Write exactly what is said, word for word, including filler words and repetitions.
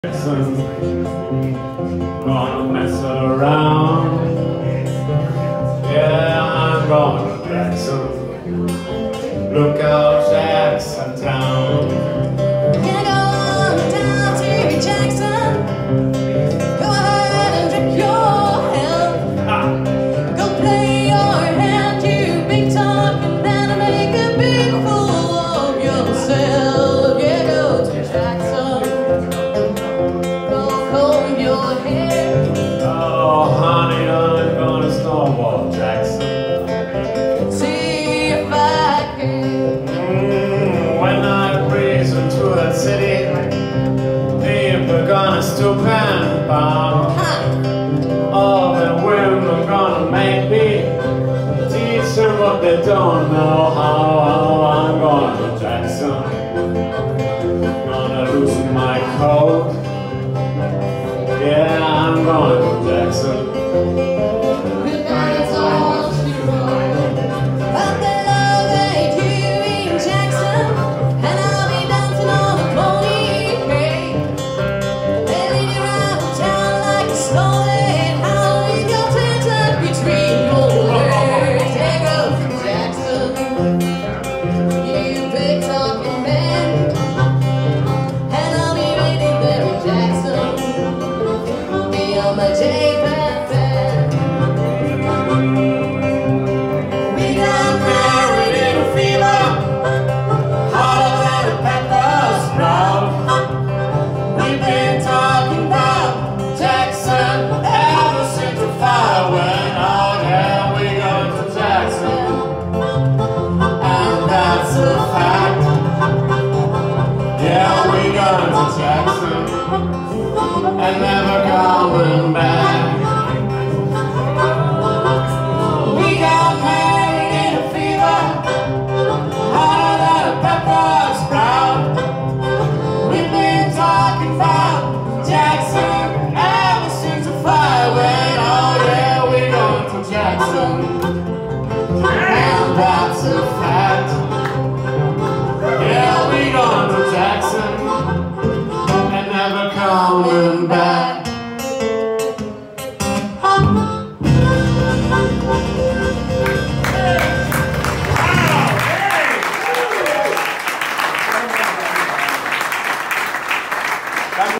Jackson, gonna mess around. Yeah, I'm going to Jackson. Look out, Jackson Town. Yeah, go on down to Jackson. Go ahead and drink your hell. Ah. Go play your hand, you big talking man, and make a big fool of yourself. Yeah, go to Jackson. Go comb your hair. Oh, honey, I'm gonna snowball Jackson. See if I can. Mm, when I breeze into that city, people gonna stoop and bow. All the women gonna make me teach them what they don't know how. I'm going to Jackson. Gonna loosen my coat. Yeah, I'm going to Jackson. Good night, it's all she wrote. But the love ain't you in Jackson, and I'll be dancing on a pony train. They lead you around town like a stolen hound with your tail tucked between your legs. Yeah, go to Jackson, you big talking man, and I'll be waiting there in Jackson. Be on my J-Pan fan. We got married in a fever, hotter than a pepper sprout. We've been talking about Jackson ever since the fire went out. Yeah, we going to Jackson, and that's a fact. Yeah, we going to Jackson, and never coming back.